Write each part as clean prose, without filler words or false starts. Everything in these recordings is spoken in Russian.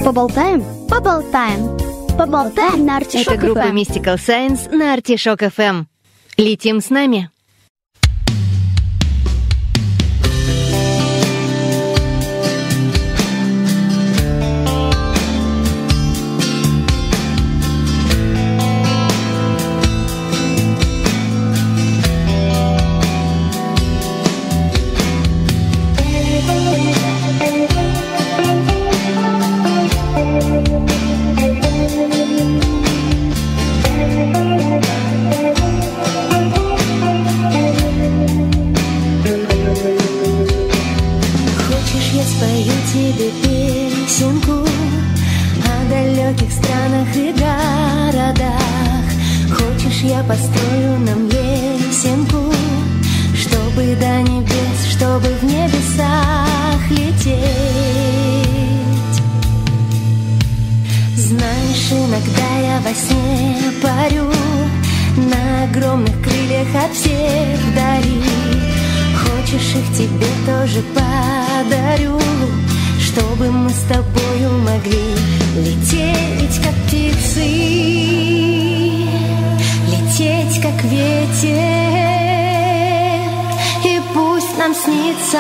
Поболтаем? Поболтаем. Поболтаем на Артишок FM. Это группа Mystical Science на Артишок FM. Летим с нами. Построю нам лесенку, чтобы до небес, чтобы в небесах лететь. Знаешь, иногда я во сне парю на огромных крыльях от всех вдали. Хочешь, их тебе тоже подарю, чтобы мы с тобою могли лететь, как птицы, лететь, как ветер, и пусть нам снится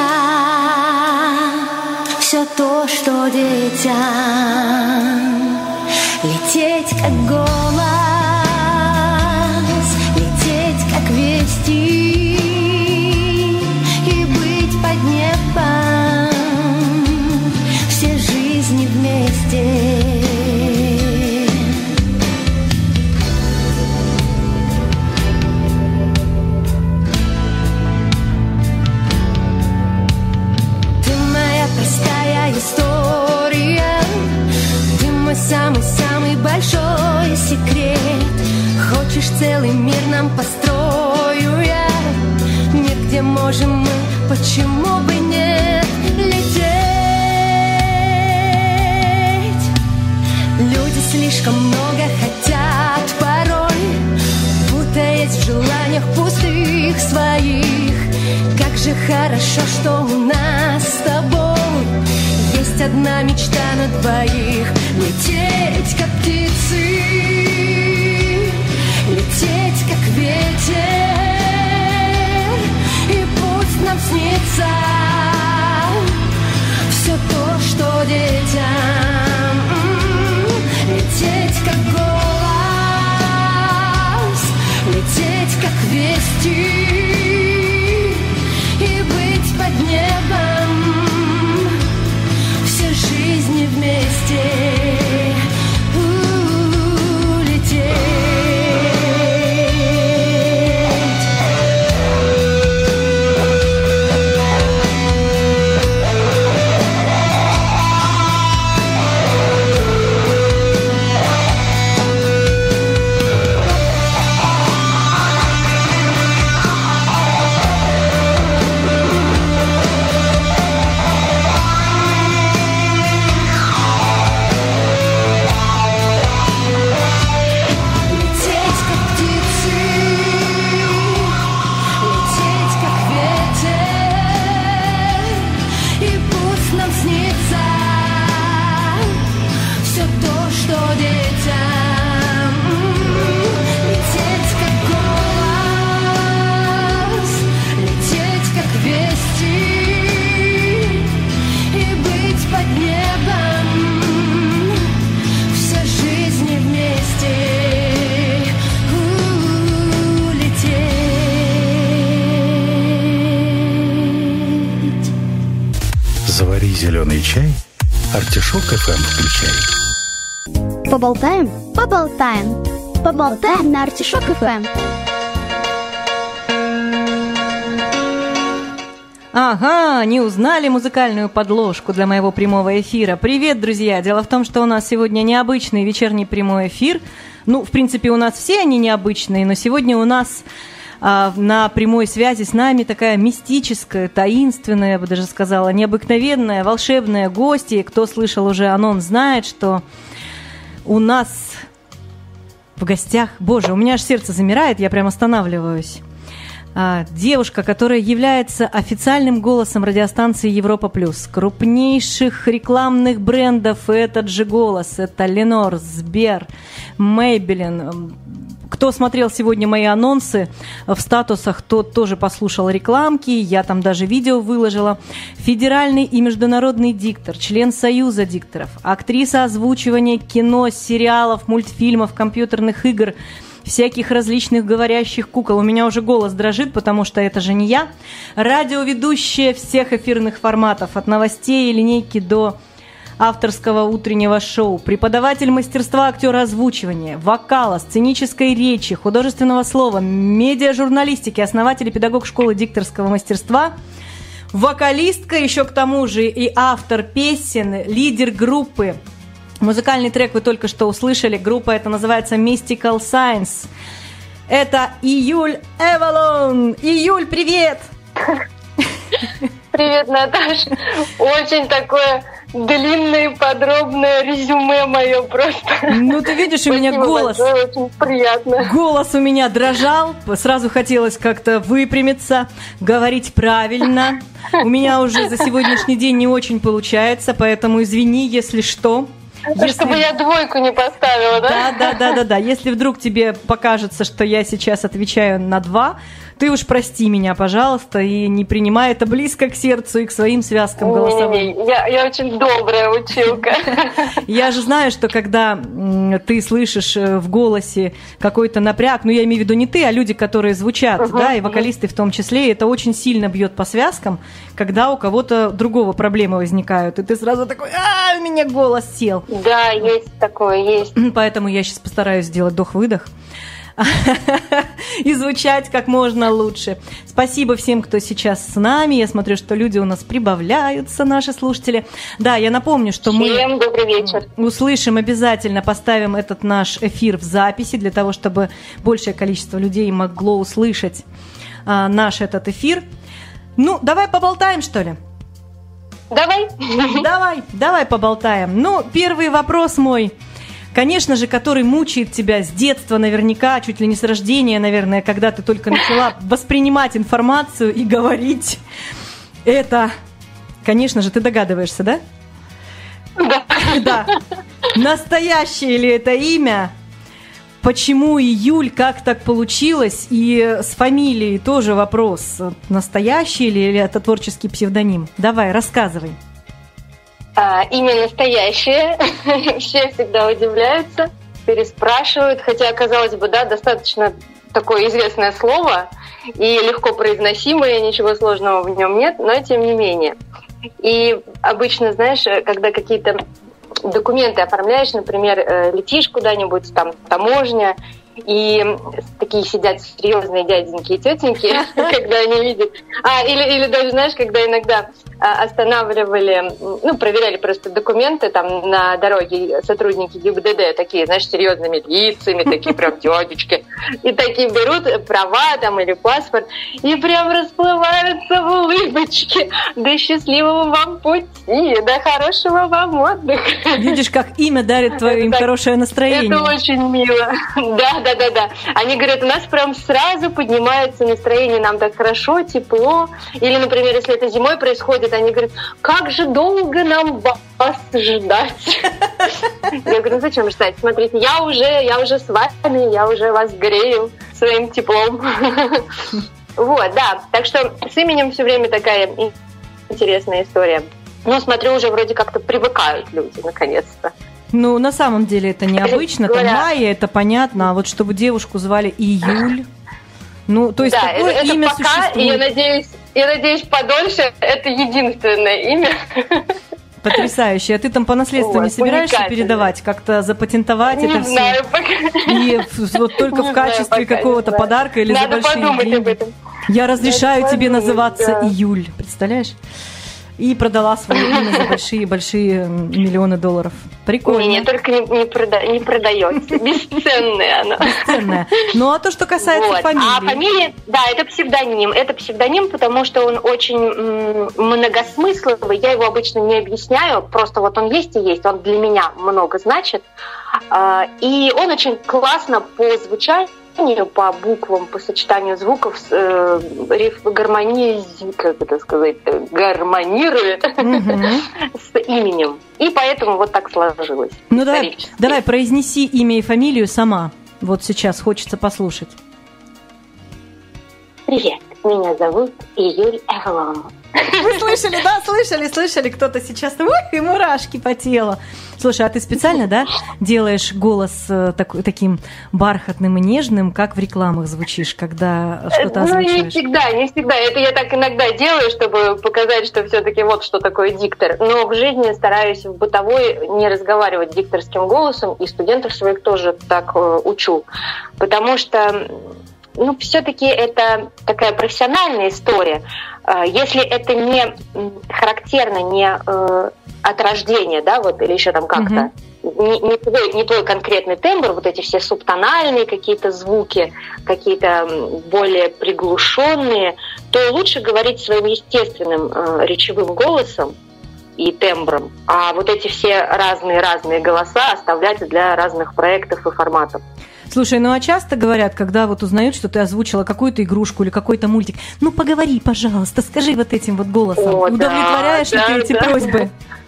все то, что детям. Лететь, как голос, лететь, как вести, и быть под небом все жизни вместе. Самый-самый большой секрет. Хочешь, целый мир нам построю я? Нигде можем мы, почему бы нет, лететь? Люди слишком много хотят порой, путаясь в желаниях пустых своих. Как же хорошо, что у нас с тобой есть одна мечта на двоих. Лететь, как птицы, лететь, как ветер, и пусть нам снится все то, что детям. Лететь, как голос, лететь, как вести, и быть под небом жизни вместе. Зеленый чай, Артишок FM включай. Поболтаем? Поболтаем. Поболтаем на Артишок FM. Ага, не узнали музыкальную подложку для моего прямого эфира. Привет, друзья! Дело в том, что у нас сегодня необычный вечерний прямой эфир. Ну, в принципе, у нас все они необычные, но сегодня у нас на прямой связи с нами такая мистическая, таинственная, я бы даже сказала, необыкновенная, волшебная гостья. Кто слышал уже анонс, знает, что у нас в гостях... Боже, у меня аж сердце замирает, я прям останавливаюсь. Девушка, которая является официальным голосом радиостанции Европа Плюс, крупнейших рекламных брендов, этот же голос, это Ленор, Сбер, Maybelline. Кто смотрел сегодня мои анонсы в статусах, тот тоже послушал рекламки, я там даже видео выложила. Федеральный и международный диктор, член Союза дикторов, актриса озвучивания кино, сериалов, мультфильмов, компьютерных игр, всяких различных говорящих кукол. У меня уже голос дрожит, потому что это же не я. Радиоведущая всех эфирных форматов, от новостей и линейки до авторского утреннего шоу, преподаватель мастерства актера озвучивания, вокала, сценической речи, художественного слова, медиажурналистики, основатель и педагог школы дикторского мастерства, вокалистка, еще к тому же и автор песен, лидер группы. Музыкальный трек вы только что услышали. Группа эта называется Mystical Science. Это Июль Эвалон. Июль, привет! Привет, Наташа. Очень такое длинное и подробное резюме мое просто. Ну, ты видишь, у меня голос. Большое, очень приятно. Голос у меня дрожал. Сразу хотелось как-то выпрямиться, говорить правильно. У меня уже за сегодняшний день не очень получается, поэтому извини, если что. Чтобы я двойку не поставила, да? Да. Если вдруг тебе покажется, что я сейчас отвечаю на 2, ты уж прости меня, пожалуйста, и не принимай это близко к сердцу и к своим связкам голосовым. Не, я очень добрая училка. Я же знаю, что когда ты слышишь в голосе какой-то напряг, ну я имею в виду не ты, а люди, которые звучат, да, и вокалисты в том числе, это очень сильно бьет по связкам, когда у кого-то другого проблемы возникают, и ты сразу такой, у меня голос сел. Да, есть такое, есть. Поэтому я сейчас постараюсь сделать вдох-выдох и звучать как можно лучше. Спасибо всем, кто сейчас с нами. Я смотрю, что люди у нас прибавляются, наши слушатели. Да, я напомню, что всем добрый вечер. Услышим обязательно, поставим этот наш эфир в записи, для того, чтобы большее количество людей могло услышать наш этот эфир. Ну, давай поболтаем, что ли? Давай поболтаем. Ну, первый вопрос мой, конечно же, который мучает тебя с детства наверняка, чуть ли не с рождения, наверное, когда ты только начала воспринимать информацию и говорить. Это, конечно же, ты догадываешься, да? Да. Настоящее ли это имя? Почему Июль, как так получилось? И с фамилией тоже вопрос. Настоящий ли или это творческий псевдоним? Давай, рассказывай. Имя настоящее. Все всегда удивляются, переспрашивают. Хотя, казалось бы, да, достаточно такое известное слово и легко произносимое, ничего сложного в нем нет, но тем не менее. И обычно, знаешь, когда какие-то документы оформляешь, например, летишь куда-нибудь, там таможня, и такие сидят серьезные дяденьки и тетеньки, когда они видят. Или даже, знаешь, когда иногда останавливали, проверяли просто документы там на дороге сотрудники ГИБДД, такие, знаешь, серьезными лицами, такие прям дядечки, и такие берут права там или паспорт, и прям расплываются в улыбочке. Да счастливого вам пути, да хорошего вам отдыха. Видишь, как имя дарит твое им хорошее настроение. Это очень мило. Да. Они говорят, у нас прям сразу поднимается настроение, нам так хорошо, тепло. Или, например, если это зимой происходит, они говорят, как же долго нам вас ждать. Я говорю, зачем ждать? Смотрите, я уже с вами, я уже вас грею своим теплом. Вот, да. Так что с именем все время такая интересная история. Ну, смотрю, уже вроде как-то привыкают люди, наконец-то. Ну, на самом деле это необычно, там Майя, это понятно, а вот чтобы девушку звали Июль, ну, то есть да, такое это имя пока, существует. Я надеюсь, подольше это единственное имя. Потрясающе. А ты там по наследству не собираешься передавать, как-то запатентовать не это все? Не знаю пока. И вот только в качестве какого-то подарка или за большие деньги? Надо подумать об этом. Я разрешаю тебе называться Июль, представляешь? И продала свое имя за большие-большие миллионы долларов. Прикольно. Не, только не продается. Бесценное оно. Бесценное. Ну, а то, что касается фамилии. А фамилия, да, это псевдоним. Это псевдоним, потому что он очень многосмысловый. Я его обычно не объясняю. Просто вот он есть и есть. Он для меня много значит. И он очень классно по звучанию гармонию по буквам, по сочетанию звуков, гармонирует с именем. И поэтому вот так сложилось. Ну давай, произнеси имя и фамилию сама. Вот сейчас хочется послушать. Привет, меня зовут Июль Эвелон. Вы слышали, да? Слышали? Кто-то сейчас... Ой, и мурашки по телу. Слушай, а ты специально, да, делаешь голос таким бархатным и нежным, как в рекламах звучишь, когда что-то озвучиваешь? Не всегда. Это я так иногда делаю, чтобы показать, что все-таки вот что такое диктор. Но в жизни стараюсь в бытовой не разговаривать дикторским голосом, и студентов своих тоже так учу. Потому что все-таки это такая профессиональная история. Если это не характерно, не от рождения, да, вот, или еще там как-то, не твой конкретный тембр, вот эти все субтональные какие-то звуки, какие-то более приглушенные, то лучше говорить своим естественным речевым голосом и тембром, а вот эти все разные голоса оставлять для разных проектов и форматов. Слушай, а часто говорят, когда вот узнают, что ты озвучила какую-то игрушку или какой-то мультик, поговори, пожалуйста, скажи вот этим вот голосом. Удовлетворяешь ли ты эти просьбы?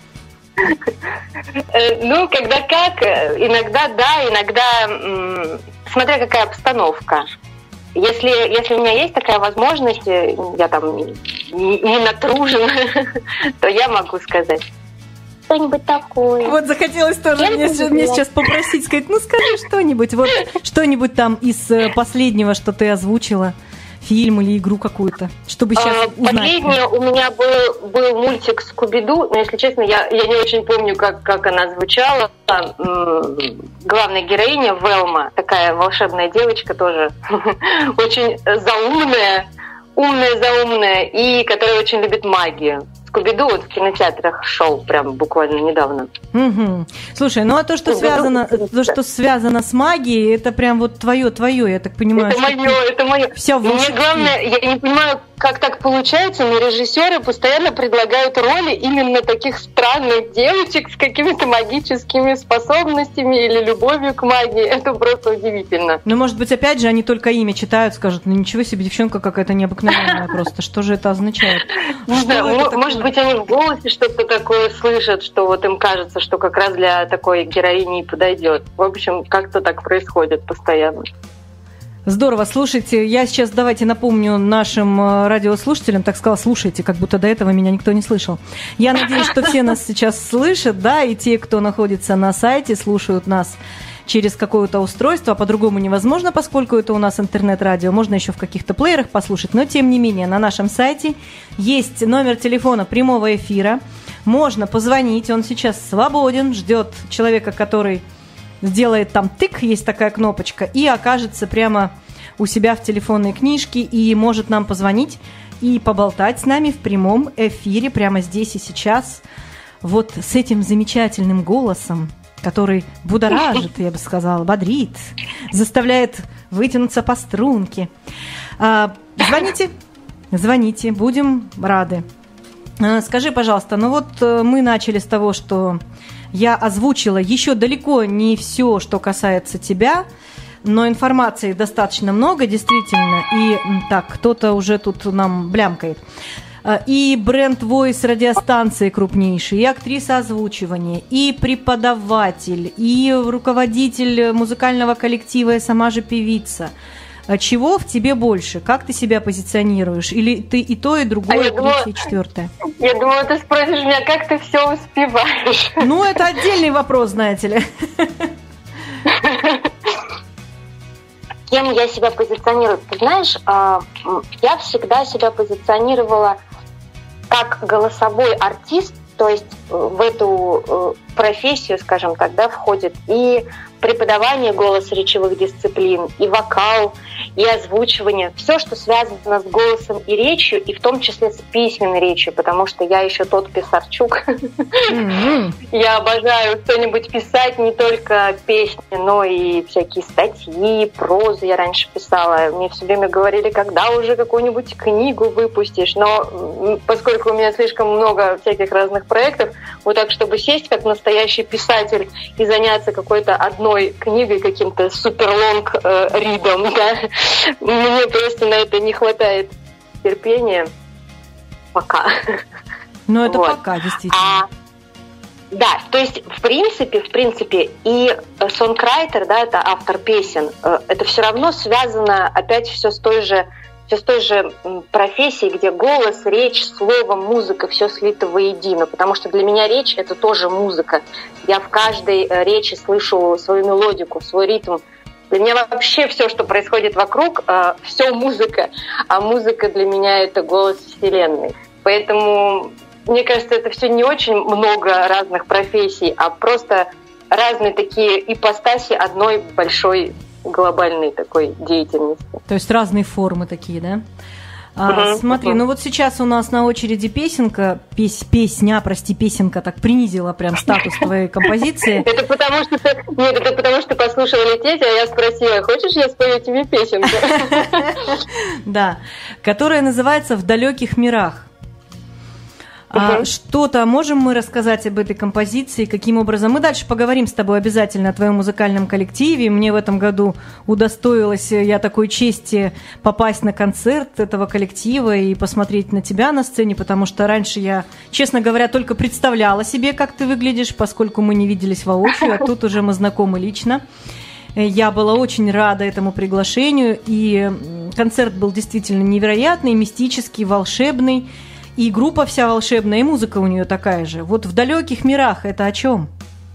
Когда как, иногда да, иногда смотря какая обстановка. Если у меня есть такая возможность, я там не натружена, то я могу сказать что-нибудь такое. Вот захотелось тоже мне сейчас попросить сказать, скажи что-нибудь, вот что-нибудь там из последнего, что ты озвучила, фильм или игру какую-то, чтобы сейчас узнать. Последнее у меня был мультик «Скуби-Ду», но, если честно, я не очень помню, как она звучала. Главная героиня Велма, такая волшебная девочка тоже, очень умная, и которая очень любит магию. «Скуби-Ду» вот в кинотеатрах шел прям буквально недавно. Угу. Слушай, а то, что связано с магией, это прям вот твое, я так понимаю. Это мое. Все мне главное, я не понимаю, как так получается, но режиссеры постоянно предлагают роли именно таких странных девочек с какими-то магическими способностями или любовью к магии. Это просто удивительно. Может быть, опять же, они только имя читают, скажут, ничего себе, девчонка какая-то необыкновенная просто. Что же это означает? Может быть, они в голосе что-то такое слышат, что вот им кажется, что как раз для такой героини и подойдет. В общем, как-то так происходит постоянно. Здорово, слушайте, я сейчас давайте напомню нашим радиослушателям, так сказала, слушайте, как будто до этого меня никто не слышал. Я надеюсь, что все нас сейчас слышат, да, и те, кто находится на сайте, слушают нас через какое-то устройство, а по-другому невозможно, поскольку это у нас интернет-радио, можно еще в каких-то плеерах послушать, но тем не менее на нашем сайте есть номер телефона прямого эфира, можно позвонить, он сейчас свободен, ждет человека, который сделает там тык, есть такая кнопочка, и окажется прямо у себя в телефонной книжке и может нам позвонить и поболтать с нами в прямом эфире прямо здесь и сейчас, вот с этим замечательным голосом, который будоражит, я бы сказала, бодрит, заставляет вытянуться по струнке. Звоните, будем рады. Скажи, пожалуйста, мы начали с того, что я озвучила еще далеко не все, что касается тебя, но информации достаточно много, действительно, и так, кто-то уже тут нам блямкает. И бренд Voice радиостанции крупнейший, и актриса озвучивания, и преподаватель, и руководитель музыкального коллектива, и сама же певица. Чего в тебе больше? Как ты себя позиционируешь? Или ты и то, и другое, и третье, и четвертое? Я думала, ты спросишь меня, как ты все успеваешь. Это отдельный вопрос, знаете ли. Кем я себя позиционирую? Ты знаешь, я всегда себя позиционировала как голосовой артист, то есть в эту профессию, скажем так, да, входит и преподавание голосоречевых дисциплин, и вокал, и озвучивание, все, что связано с голосом и речью, и в том числе с письменной речью, потому что я еще тот Писарчук. Я обожаю что-нибудь писать, не только песни, но и всякие статьи, прозу я раньше писала. Мне все время говорили, когда уже какую-нибудь книгу выпустишь, но поскольку у меня слишком много всяких разных проектов, вот так, чтобы сесть как настоящий писатель и заняться какой-то одной книгой, каким-то суперлонг ридом, да, мне просто на это не хватает терпения пока. Ну, это вот. пока, действительно. Да, то есть, в принципе, и сонграйтер, да, это автор песен, это все равно связано опять все с той же профессией, где голос, речь, слово, музыка, все слито воедино, потому что для меня речь — это тоже музыка. Я в каждой речи слышу свою мелодику, свой ритм. Для меня вообще все, что происходит вокруг, все музыка, а музыка для меня — это голос Вселенной. Поэтому, мне кажется, это все не очень много разных профессий, а просто разные такие ипостаси одной большой глобальной такой деятельности. То есть разные формы такие, да? Смотри, ну вот сейчас у нас на очереди песенка, песенка так принизила прям статус твоей композиции. Это потому что послушала «Лететь», а я спросила, хочешь, я спою тебе песенку? Да, которая называется «В далеких мирах». Что-то можем мы рассказать об этой композиции, каким образом? Мы дальше поговорим с тобой обязательно о твоем музыкальном коллективе. Мне в этом году удостоилась я такой чести попасть на концерт этого коллектива и посмотреть на тебя на сцене, потому что раньше я, честно говоря, только представляла себе, как ты выглядишь, поскольку мы не виделись воочию, а тут уже мы знакомы лично. Я была очень рада этому приглашению, и концерт был действительно невероятный, мистический, волшебный. И группа вся волшебная, и музыка у нее такая же. Вот «В далеких мирах» это о чем?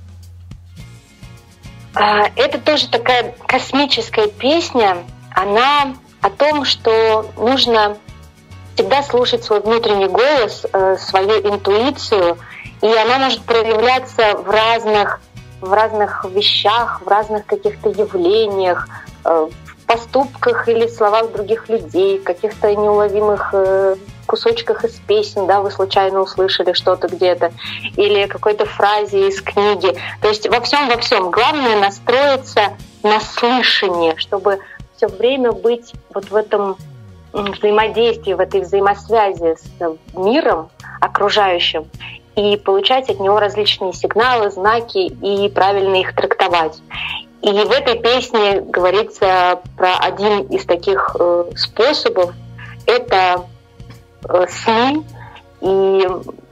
Это тоже такая космическая песня. Она о том, что нужно всегда слушать свой внутренний голос, свою интуицию, и она может проявляться в разных вещах, в разных каких-то явлениях, в поступках или словах других людей, в каких-то неуловимых кусочках из песен, да, вы случайно услышали что-то где-то, или какой-то фразе из книги. То есть во всем. Главное настроиться на слышание, чтобы все время быть вот в этом взаимодействии, в этой взаимосвязи с миром окружающим и получать от него различные сигналы, знаки и правильно их трактовать. И в этой песне говорится про один из таких способов. Это сны и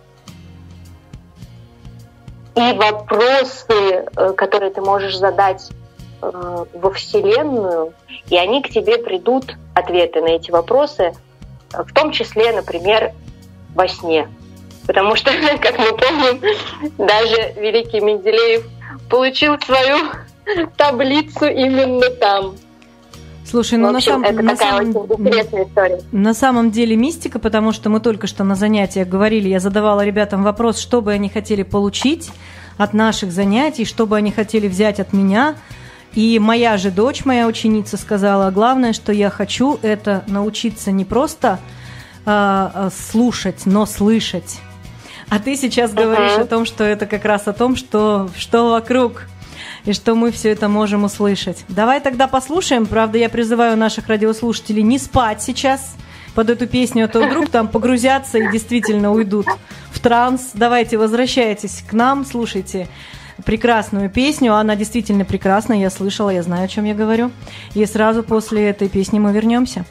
вопросы, которые ты можешь задать во Вселенную, и они к тебе придут, ответы на эти вопросы, в том числе, например, во сне. Потому что, как мы помним, даже великий Менделеев получил свою таблицу именно там. Слушай, ну интересная история. На самом деле мистика, потому что мы только что на занятиях говорили, я задавала ребятам вопрос, что бы они хотели получить от наших занятий, что бы они хотели взять от меня. И моя же дочь, моя ученица, сказала, главное, что я хочу, это научиться не просто слушать, но слышать. А ты сейчас говоришь о том, что это как раз о том, что вокруг, и что мы все это можем услышать. Давай тогда послушаем. Правда, я призываю наших радиослушателей не спать сейчас под эту песню, а то вдруг там погрузятся и действительно уйдут в транс. Давайте, возвращайтесь к нам, слушайте прекрасную песню. Она действительно прекрасная, я слышала, я знаю, о чем я говорю. И сразу после этой песни мы вернемся.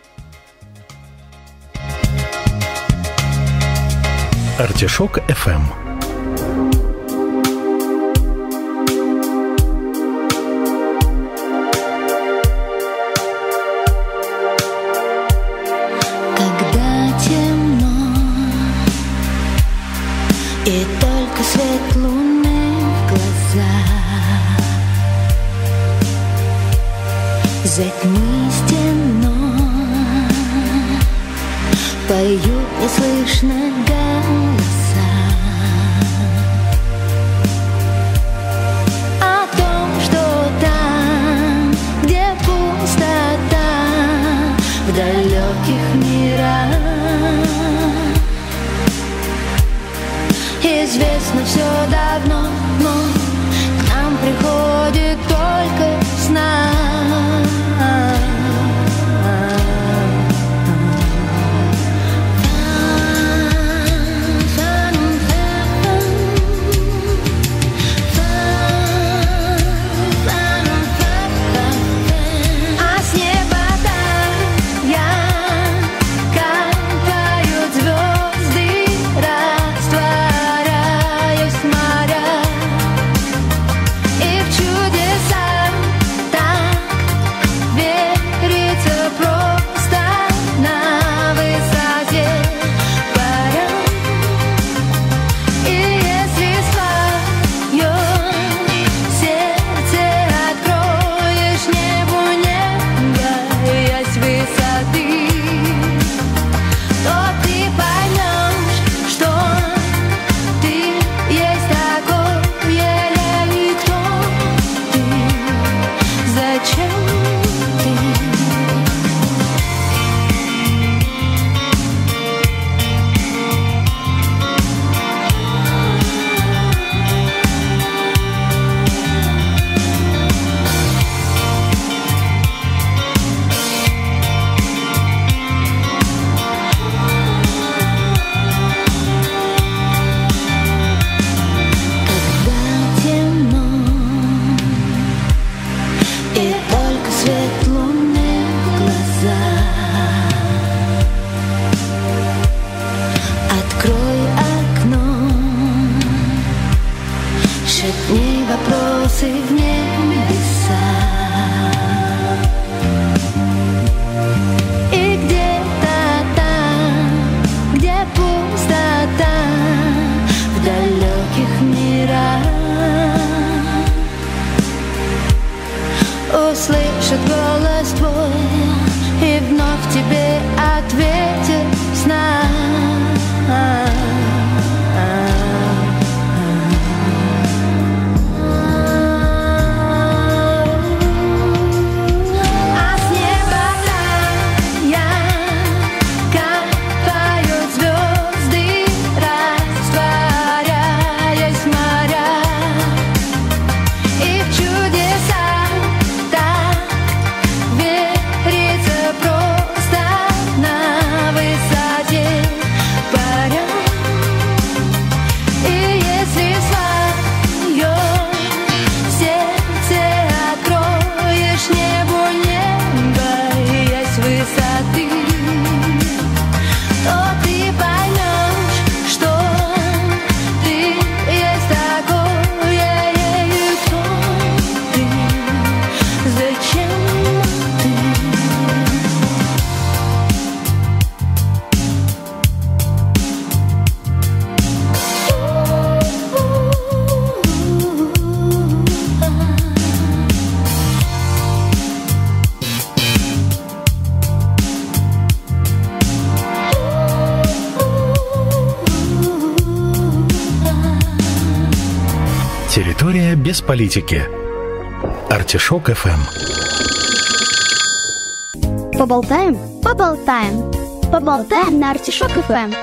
Артишок FM. И только свет луны в глазах, за тьмы стеной поют неслышно голоса о том, что там, где пустота, Известно все давно, но к нам приходит только сна. Услышит голос твой и вновь тебе ответит сна. Территория без политики. Артишок FM. Поболтаем? Поболтаем. Поболтаем на Артишок FM.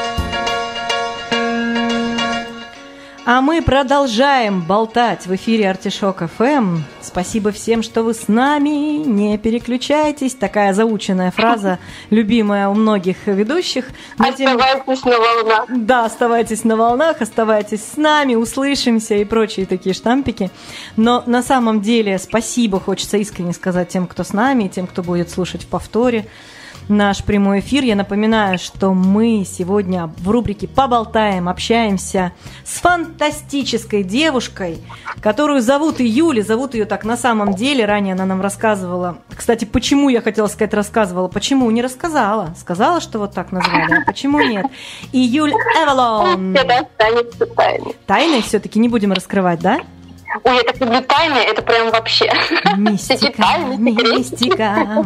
А мы продолжаем болтать в эфире Артишок FM. Спасибо всем, что вы с нами. Не переключайтесь. Такая заученная фраза, любимая у многих ведущих. Оставайтесь на волнах. Да, оставайтесь на волнах, оставайтесь с нами, услышимся и прочие такие штампики. Но на самом деле спасибо, хочется искренне сказать тем, кто с нами, и тем, кто будет слушать в повторе наш прямой эфир. Я напоминаю, что мы сегодня в рубрике «Поболтаем» общаемся с фантастической девушкой, которую зовут Юля. Зовут ее так на самом деле. Ранее она нам рассказывала. Кстати, почему я хотела сказать рассказывала? Почему? Не рассказала. Сказала, что вот так назвали. А почему нет? Юль Эвалон. Это останется тайной. Тайной все-таки не будем раскрывать, да? Ой, я так люблю тайны, это прям вообще. Мистика, мистика.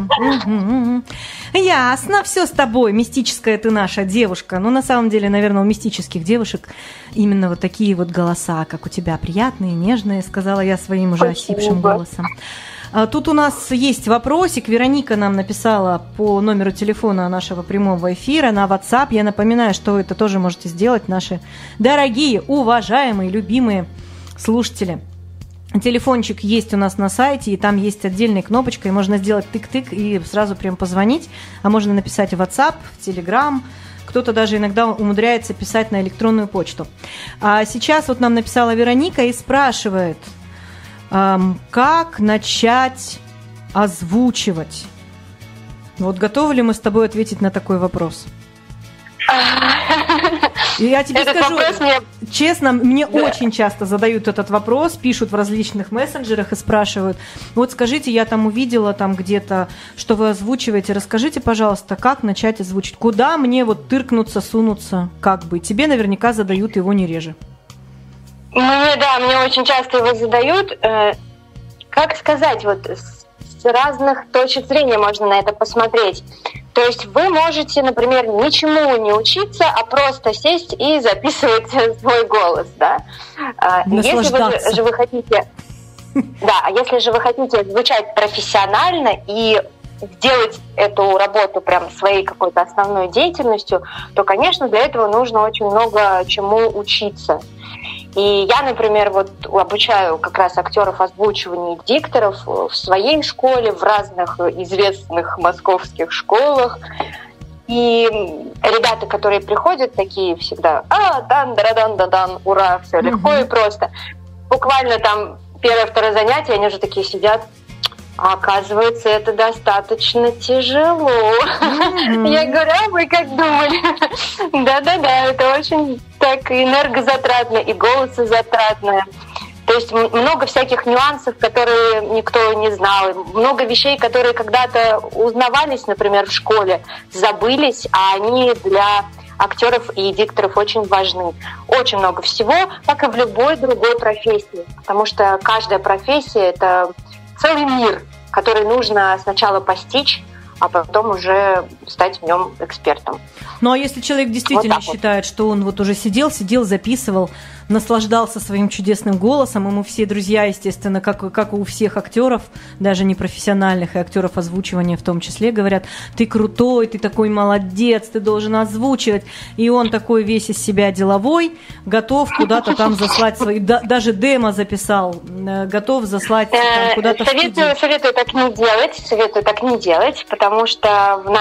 Ясно, все с тобой. Мистическая ты наша девушка. Ну, на самом деле, наверное, у мистических девушек именно вот такие вот голоса, как у тебя, приятные, нежные, сказала я своим уже осипшим голосом. Тут у нас есть вопросик. Вероника нам написала по номеру телефона нашего прямого эфира на WhatsApp. Я напоминаю, что вы это тоже можете сделать, наши дорогие, уважаемые, любимые слушатели. Телефончик есть у нас на сайте, и там есть отдельная кнопочка, и можно сделать тык-тык и сразу прям позвонить. А можно написать в WhatsApp, в Telegram. Кто-то даже иногда умудряется писать на электронную почту. А сейчас вот нам написала Вероника и спрашивает, как начать озвучивать? Вот готовы ли мы с тобой ответить на такой вопрос? И я тебе скажу, честно, мне очень часто задают этот вопрос, пишут в различных мессенджерах и спрашивают, вот скажите, я там увидела там где-то, что вы озвучиваете, расскажите, пожалуйста, как начать озвучить, куда мне вот тыркнуться, сунуться, как бы, тебе наверняка задают его не реже. Мне очень часто его задают, как сказать, вот с разных точек зрения можно на это посмотреть. То есть вы можете, например, ничему не учиться, а просто сесть и записывать свой голос, да? Если вы хотите, если же вы хотите звучать профессионально и сделать эту работу прям своей какой-то основной деятельностью, то, конечно, для этого нужно очень много чему учиться. И я, например, вот обучаю как раз актеров озвучивания и дикторов в своей школе, в разных известных московских школах. И ребята, которые приходят, такие всегда дан-дан-дан-дан, ура, все легко и просто. Буквально там первое-второе занятие, они уже такие сидят. А оказывается, это достаточно тяжело. Я говорю, а вы как думали? Да-да-да, это очень так энергозатратно и голосозатратно. То есть много всяких нюансов, которые никто не знал. Много вещей, которые когда-то узнавались, например, в школе, забылись, а они для актеров и дикторов очень важны. Очень много всего, как и в любой другой профессии. Потому что каждая профессия — это целый мир, который нужно сначала постичь, а потом уже стать в нем экспертом. Ну а если человек действительно считает, что он вот уже сидел, записывал, наслаждался своим чудесным голосом, и мы все друзья, естественно, как у всех актеров, даже непрофессиональных, и актеров озвучивания в том числе, говорят, ты крутой, ты такой молодец, ты должен озвучивать, и он такой весь из себя деловой, готов куда-то там заслать свои, даже демо записал, готов заслать там, куда-то в студию. Советую так не делать, потому что в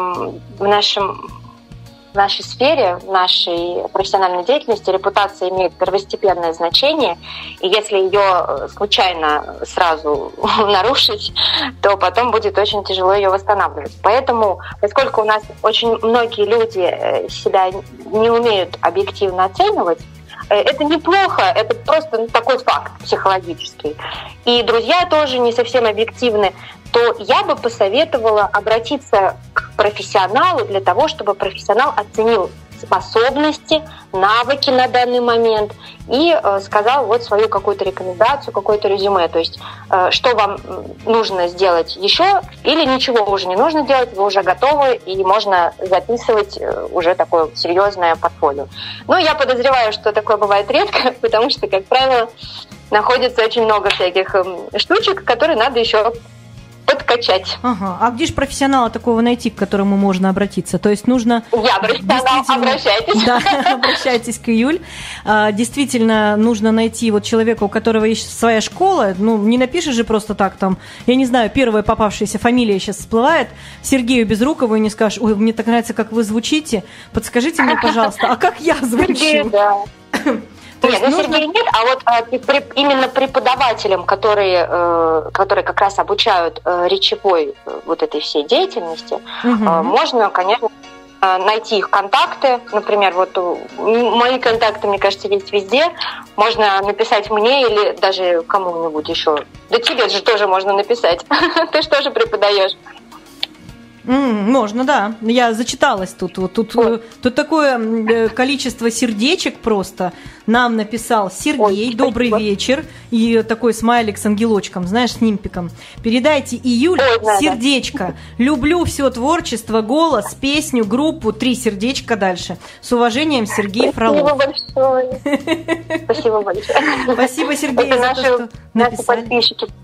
нашей сфере, в нашей профессиональной деятельности репутация имеет первостепенное значение, и если ее случайно сразу нарушить, то потом будет очень тяжело ее восстанавливать. Поэтому, поскольку у нас очень многие люди себя не умеют объективно оценивать, это неплохо, это просто такой факт психологический. И друзья тоже не совсем объективны, то я бы посоветовала обратиться к профессионалу для того, чтобы профессионал оценил способности, навыки на данный момент и сказал вот свою какую-то рекомендацию, какое-то резюме. То есть что вам нужно сделать еще или ничего уже не нужно делать, вы уже готовы и можно записывать уже такое серьезное портфолио. Но я подозреваю, что такое бывает редко, потому что, как правило, находится очень много всяких штучек, которые надо еще подкачать. Ага. А где же профессионала такого найти, к которому можно обратиться? То есть нужно... Я профессионал, обращайтесь. Да, обращайтесь к Юль. Действительно, нужно найти вот человека, у которого есть своя школа. Ну, не напишешь же просто так там, я не знаю, первая попавшаяся фамилия сейчас всплывает, Сергею Безрукову, и не скажешь, ой, мне так нравится, как вы звучите, подскажите мне, пожалуйста, а как я звучу? Сергей, да. Нет, Сергея нет, а вот именно преподавателям, которые как раз обучают речевой вот этой всей деятельности, можно, конечно, найти их контакты. Например, вот мои контакты, мне кажется, есть везде. Можно написать мне или даже кому-нибудь еще. Да тебе же тоже можно написать. Ты же тоже преподаешь. Можно, да. Я зачиталась тут. Тут такое количество сердечек просто. Нам написал Сергей, ой, добрый вечер. И такой смайлик с ангелочком, знаешь, с нимпиком. Передайте Июль сердечко. Люблю все творчество, голос, песню, группу. 3 сердечка дальше. С уважением, Сергей Фролов. Спасибо большое. Спасибо, Сергей, за то, что написали. Наши подписчики.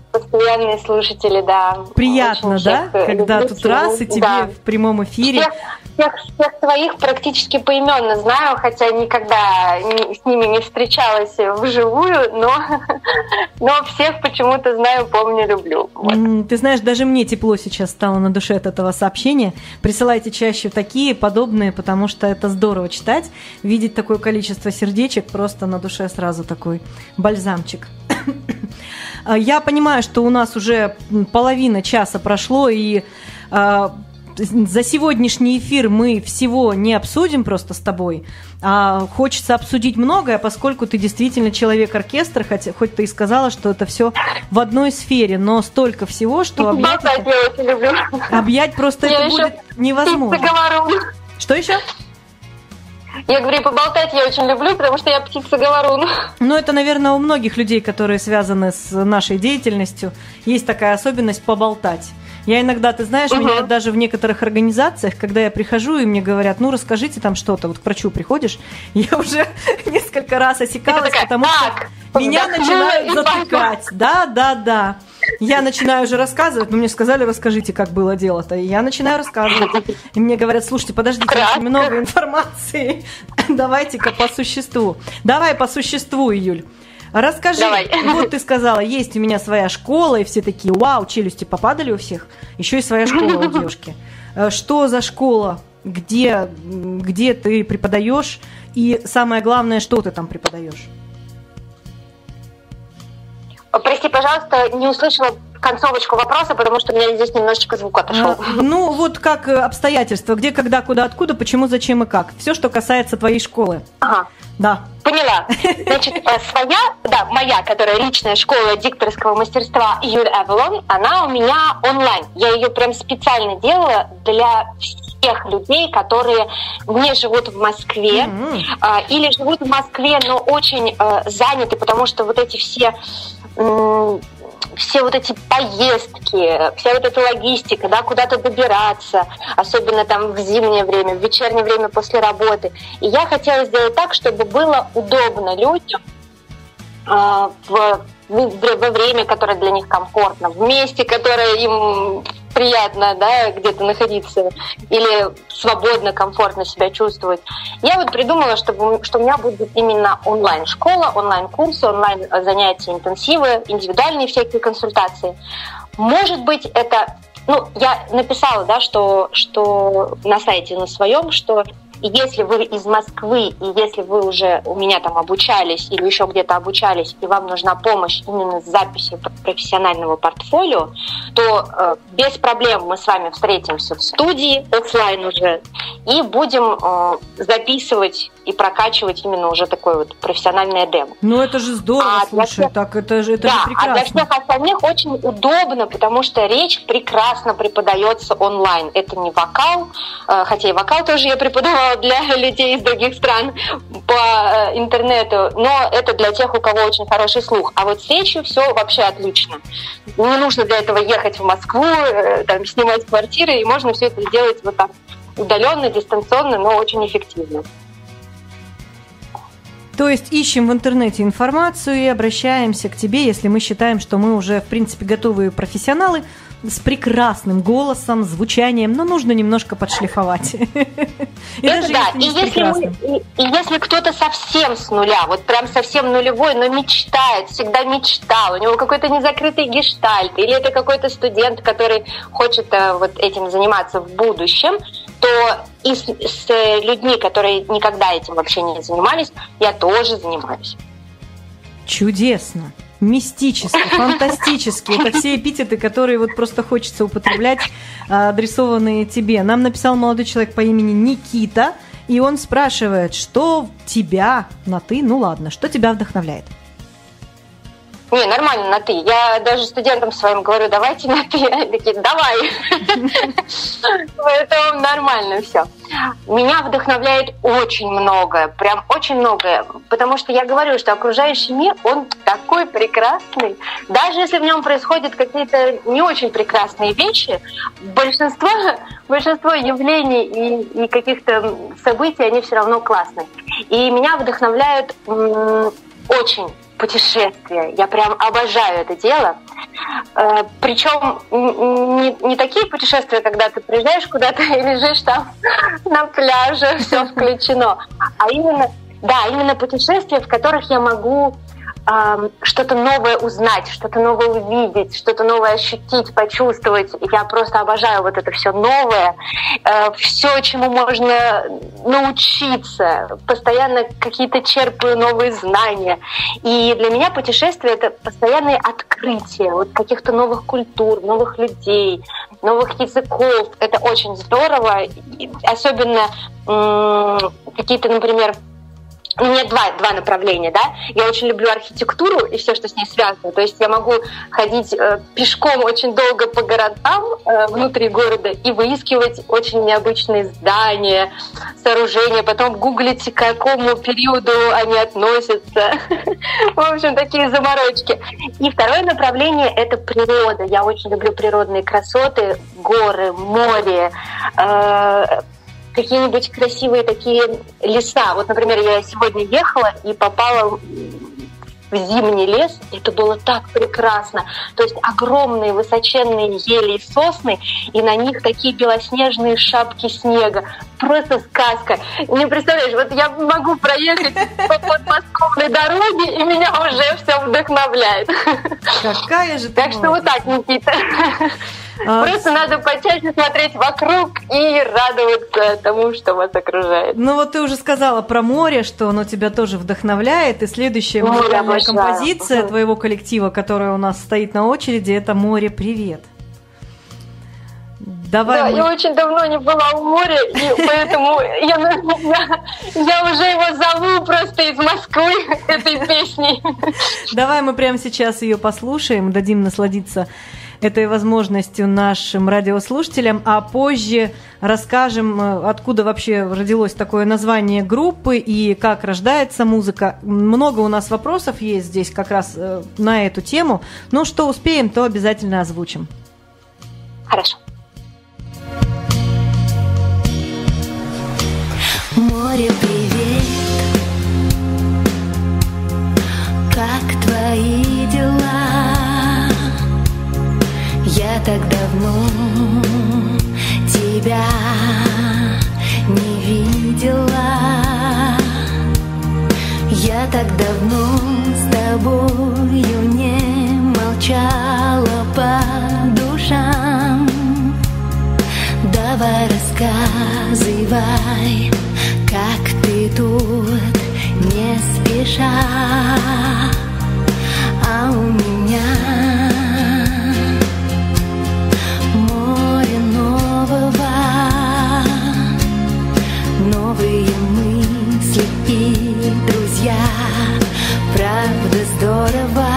постоянные слушатели, да. Приятно, Очень да? всех Когда люблю, тут раз и тебе да. в прямом эфире. Всех своих практически поименно знаю, хотя никогда с ними не встречалась вживую, но всех почему-то знаю, помню, люблю. Вот. Ты знаешь, даже мне тепло сейчас стало на душе от этого сообщения. Присылайте чаще такие, подобные, потому что это здорово читать. Видеть такое количество сердечек, просто на душе сразу такой бальзамчик. Я понимаю, что у нас уже половина часа прошло, и за сегодняшний эфир мы всего не обсудим просто с тобой, а хочется обсудить многое, поскольку ты действительно человек-оркестр, хоть ты и сказала, что это все в одной сфере, но столько всего, что объять просто это будет невозможно. Что еще? Я говорю, поболтать я очень люблю, потому что я птица-говорун. Ну, это, наверное, у многих людей, которые связаны с нашей деятельностью, есть такая особенность поболтать. Я иногда, ты знаешь, меня даже в некоторых организациях, когда я прихожу, и мне говорят, ну, расскажите там что-то, вот к врачу приходишь, я уже несколько раз осекалась, потому что меня начинают затыкать. Да. Я начинаю уже рассказывать, но мне сказали, расскажите, как было дело-то. И я начинаю рассказывать. И мне говорят, слушайте, подождите, очень много информации. Давайте-ка по существу. Давай по существу, Юль. Расскажи, вот ты сказала, есть у меня своя школа, и все такие, вау, челюсти попадали у всех. Еще и своя школа у девушки. Что за школа? Где ты преподаешь? И самое главное, что ты там преподаешь? Прости, пожалуйста, не услышала концовочку вопроса, потому что у меня здесь немножечко звук отошел. Ну, вот как обстоятельства, где, когда, куда, откуда, почему, зачем и как. Все, что касается твоей школы. Ага. Да. Поняла. Значит, моя, которая личная школа дикторского мастерства Юль Эвелон, она у меня онлайн. Я ее прям специально делала для всех людей, которые не живут в Москве или живут в Москве, но очень заняты, потому что вот эти все вот эти поездки, вся вот эта логистика, да, куда-то добираться, особенно там в зимнее время, в вечернее время после работы. И я хотела сделать так, чтобы было удобно людям во время, которое для них комфортно, в месте, которое им приятно, да, где-то находиться или свободно, комфортно себя чувствовать. Я вот придумала, что у меня будет именно онлайн-школа, онлайн-курсы, онлайн-занятия, интенсивы, индивидуальные всякие консультации. Может быть, это... Ну, я написала, да, что на сайте на своем, что если вы из Москвы, и если вы уже у меня там обучались или еще где-то обучались, и вам нужна помощь именно с записью профессионального портфолио, то без проблем мы с вами встретимся в студии, офлайн уже, и будем записывать и прокачивать именно уже такое вот профессиональное демо. Ну это же здорово, слушай, так это же прекрасно. А для всех остальных очень удобно, потому что речь прекрасно преподается онлайн. Это не вокал, хотя и вокал тоже я преподавала для людей из других стран по интернету, но это для тех, у кого очень хороший слух. А вот с речью все вообще отлично. Не нужно для этого ехать в Москву, там, снимать квартиры, и можно все это сделать вот так удаленно, дистанционно, но очень эффективно. То есть ищем в интернете информацию и обращаемся к тебе, если мы считаем, что мы уже, в принципе, готовые профессионалы с прекрасным голосом, звучанием, но нужно немножко подшлифовать. Это да. И если кто-то совсем с нуля, вот прям совсем нулевой, но мечтает, всегда мечтал, у него какой-то незакрытый гештальт, или это какой-то студент, который хочет вот этим заниматься в будущем, то и с людьми, которые никогда этим вообще не занимались, я тоже занимаюсь. Чудесно. Мистически, фантастически. Это все эпитеты, которые вот просто хочется употреблять, адресованные тебе. Нам написал молодой человек по имени Никита, и он спрашивает, что тебя на «ты», ну ладно, что тебя вдохновляет? Не, нормально на «ты». Я даже студентам своим говорю, давайте на «ты». Они такие, давай. Поэтому нормально все. Меня вдохновляет очень многое, прям очень многое. Потому что я говорю, что окружающий мир, он такой прекрасный. Даже если в нем происходят какие-то не очень прекрасные вещи, большинство явлений и каких-то событий, они все равно классные. И меня вдохновляют очень путешествия. Я прям обожаю это дело. Причем не такие путешествия, когда ты приезжаешь куда-то и лежишь там на пляже, все включено, а именно путешествия, в которых я могу что-то новое узнать, что-то новое увидеть, что-то новое ощутить, почувствовать. Я просто обожаю вот это все новое, все, чему можно научиться, постоянно какие-то черпаю новые знания. И для меня путешествие — это постоянные открытия вот каких-то новых культур, новых людей, новых языков. Это очень здорово. И особенно какие-то, например, у меня два направления, да. Я очень люблю архитектуру и все, что с ней связано. То есть я могу ходить пешком очень долго по городам внутри города и выискивать очень необычные здания, сооружения, потом гуглить, к какому периоду они относятся. В общем, такие заморочки. И второе направление — это природа. Я очень люблю природные красоты, горы, море, какие-нибудь красивые такие леса. Вот, например, я сегодня ехала и попала в зимний лес. Это было так прекрасно. То есть огромные высоченные ели и сосны, и на них такие белоснежные шапки снега. Просто сказка. Не представляешь, вот я могу проехать по подмосковной дороге, и меня уже все вдохновляет. Какая же ты Так что вот так, Никита. Просто надо почаще смотреть вокруг и радоваться тому, что вас окружает. Ну вот ты уже сказала про море, что оно тебя тоже вдохновляет, и следующая музыкальная композиция твоего коллектива, которая у нас стоит на очереди, это «Море, привет». Давай. Да, я очень давно не была у моря, и поэтому я уже его зову просто из Москвы этой песней. Давай мы прямо сейчас ее послушаем, дадим насладиться этой возможностью нашим радиослушателям, а позже расскажем, откуда вообще родилось такое название группы и как рождается музыка. Много у нас вопросов есть здесь как раз на эту тему, но что успеем, то обязательно озвучим. Хорошо. Море, привет, как твои дела? Я так давно тебя не видела. Я так давно с тобою не молчала по душам. Давай рассказывай, как ты тут не спеша, а у меня море нового, новые мысли и друзья, правда здорово.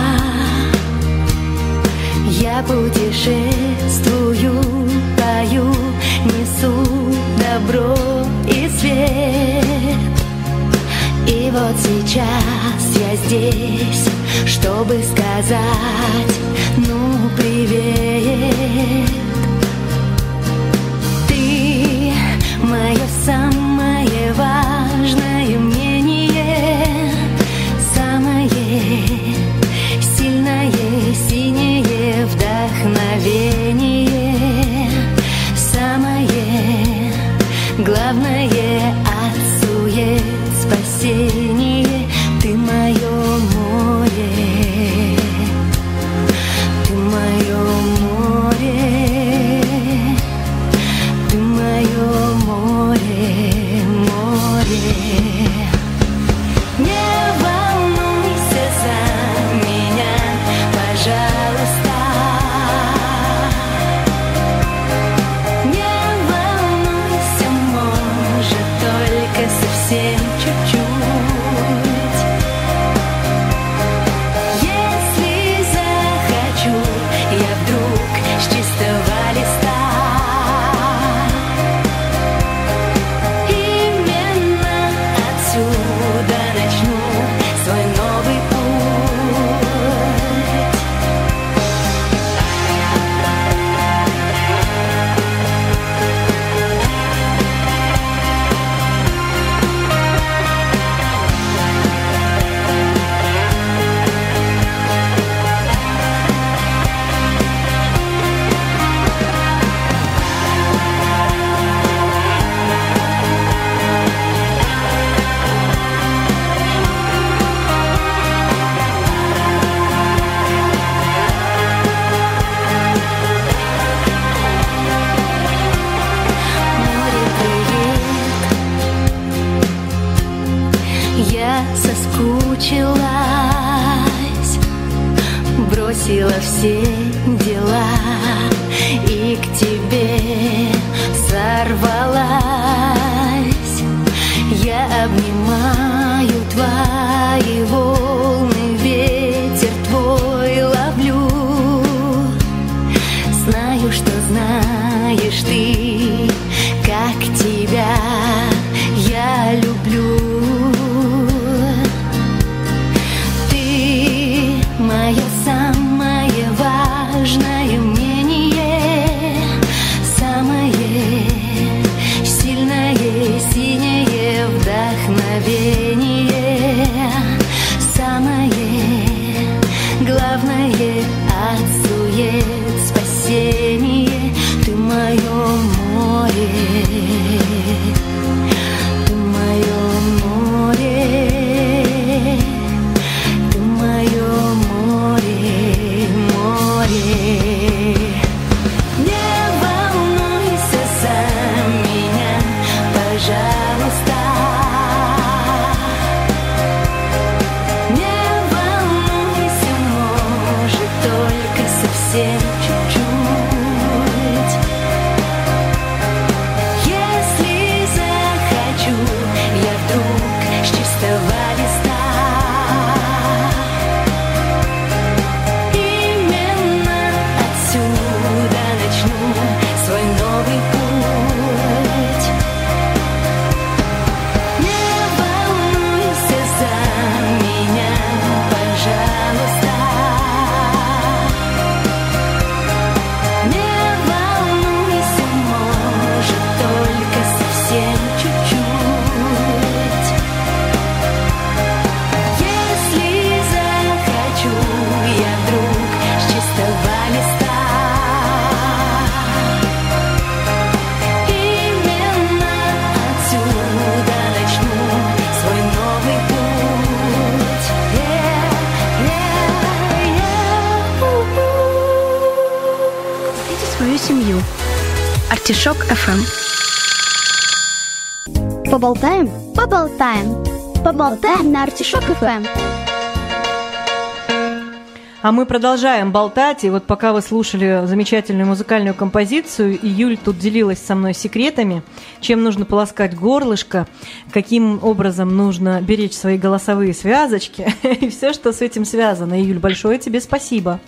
Я путешествую, пою, несу добро и свет. И вот сейчас я здесь, чтобы сказать, ну, привет. Ты мое самое важное мнение, самое сильное синее вдохновение, самое главное от сует спасение. Ты мое море, ты мое море, ты мое море, море. Не волнуйся за меня, пожалуйста. Не волнуйся, может, только совсем чуть-чуть. соскучилась, бросила все дела и к тебе сорвалась. Я обнимаю твои волны, ветер твой ловлю. Знаю, что знаешь ты, как тебя я люблю. Ты мое самое важное мнение, самое сильное синее вдохновение, самое главное от сует спасение. Ты мое море, ты мое море, ты мое море, море. Не волнуйся за меня, пожалуйста. Не волнуйся, может, только совсем чуть-чуть. Если захочу, я вдруг с чистого листа именно отсюда начну свой новый путь. Не волнуйся за меня, пожалуйста. Не волнуйся, может, только совсем чуть-чуть. Если захочу, я вдруг с чистого листа именно отсюда начну свой новый путь. Найдите свою семью. Артишок FM. Поболтаем? Поболтаем. Поболтаем на Артишок FM. А мы продолжаем болтать, и вот пока вы слушали замечательную музыкальную композицию, и Юль тут делилась со мной секретами, чем нужно полоскать горлышко, каким образом нужно беречь свои голосовые связочки, и все, что с этим связано. Юль, большое тебе спасибо.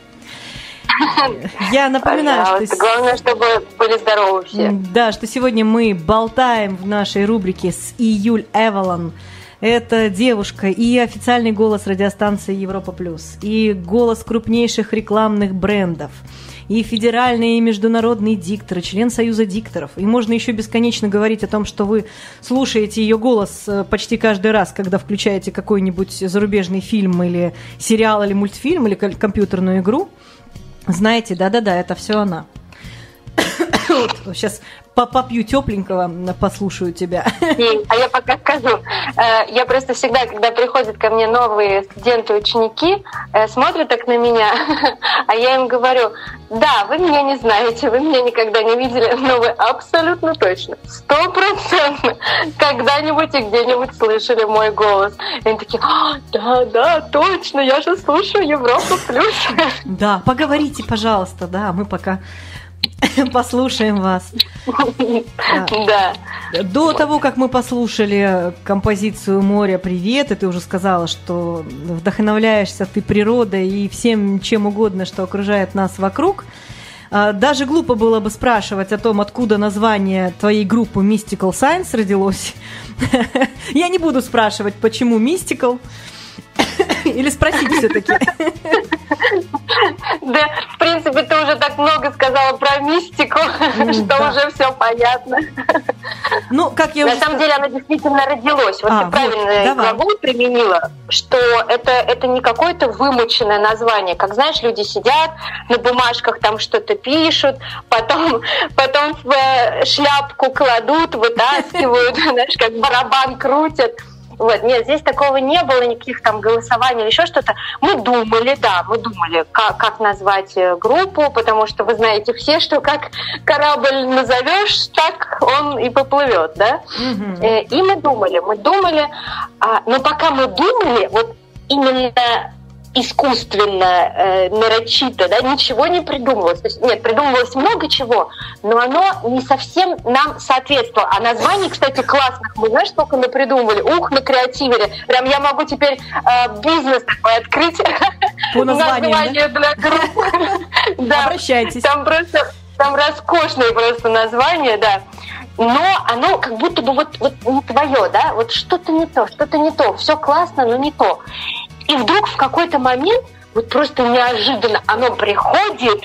Я напоминаю, что... Главное, чтобы были здоровы все. Да, что сегодня мы болтаем в нашей рубрике с Юль Эвалон. Это девушка и официальный голос радиостанции Европа Плюс, и голос крупнейших рекламных брендов, и федеральный и международный диктор, и член Союза дикторов. И можно еще бесконечно говорить о том, что вы слушаете ее голос почти каждый раз, когда включаете какой-нибудь зарубежный фильм или сериал, или мультфильм, или компьютерную игру. Знаете, да-да-да, это все она. Сейчас попью тепленького, послушаю тебя. А я пока скажу. Я просто всегда, когда приходят ко мне новые студенты, ученики, смотрят так на меня, а я им говорю: да, вы меня не знаете, вы меня никогда не видели, но вы абсолютно точно, 100% когда-нибудь и где-нибудь слышали мой голос. И они такие: да, точно, я же слушаю Европу Плюс. Да, поговорите, пожалуйста, да, мы пока послушаем вас. Да. До того, как мы послушали композицию «Море, привет», и ты уже сказала, что вдохновляешься ты природой и всем чем угодно, что окружает нас вокруг, даже глупо было бы спрашивать о том, откуда название твоей группы Mystical Science родилось. Я не буду спрашивать, почему Mystical. Или спросить все-таки. Да, в принципе, ты уже так много сказала про мистику, что уже все понятно. Ну, как я На самом деле, она действительно родилась. Вот ты правильно глагол применила, что это не какое-то вымученное название. Как, знаешь, люди сидят на бумажках, там что-то пишут, потом в шляпку кладут, вытаскивают, знаешь, как барабан крутят. Вот, нет, здесь такого не было, никаких там голосований или еще что-то. Мы думали, как назвать группу, потому что вы знаете все, что как корабль назовешь, так он и поплывет, да? И мы думали, но пока мы думали, вот именно искусственно, нарочито, да, ничего не придумывалось. То есть, нет, придумывалось много чего, но оно не совсем нам соответствовало. А названий, кстати, классных мы, знаешь, сколько мы придумывали? Накреативили. Прям я могу теперь бизнес такой открыть. По названию, для группы. Обращайтесь. Там роскошные просто названия, да. Но оно как будто бы вот не твое, да, вот что-то не то, все классно, но не то. И вдруг в какой-то момент, вот просто неожиданно оно приходит,